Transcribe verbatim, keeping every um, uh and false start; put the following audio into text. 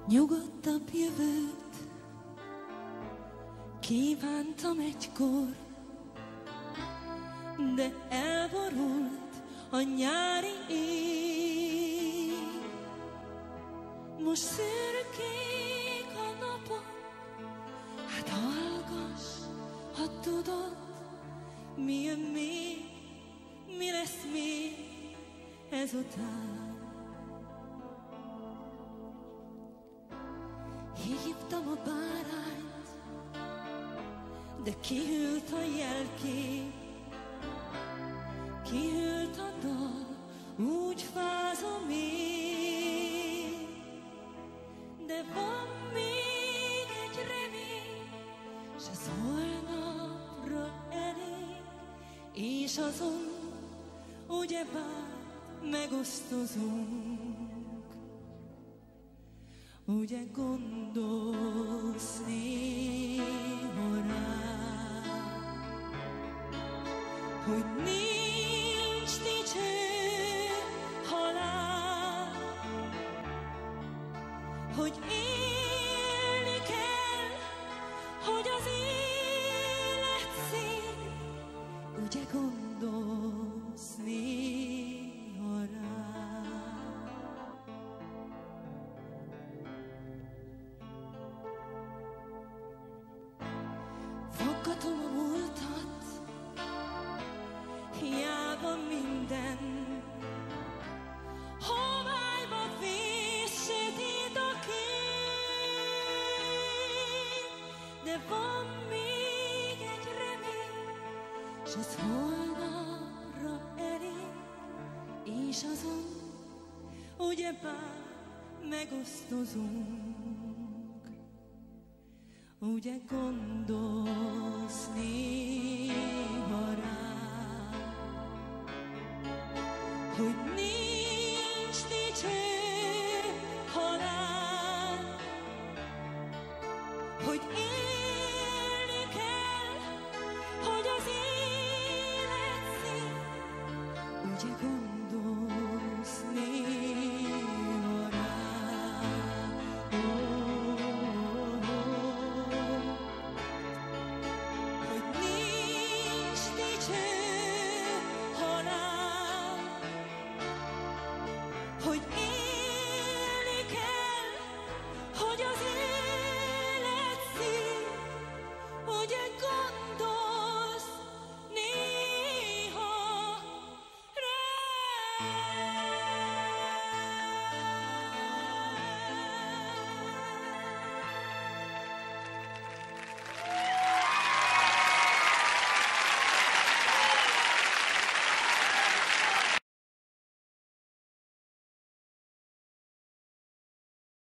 Nyugodtabb jövőt kívántam egykor, de elborult a nyári éj. Most szürkék a napok, hát hallgass, ha tudod, mi jön még, mi lesz még ezután. Hívtam a bárányt, de kihűlt a jelkép, kihűlt a dal, úgy fázom én. De van még egy remény, s az holnapra elég, és azon ugyebár megosztozunk. Ugye gondolsz néha rám, hogy nincs dicső halál, hogy élni kell, hogy az élet szép. Ugye gondolsz néha rám. Foggatom a múltat, hiába minden, homályba vészsétítok én. De van még egy remény, s az holnapra elég, és azon ugyebár megosztozunk. Ugye gondolsz néha rám, hogy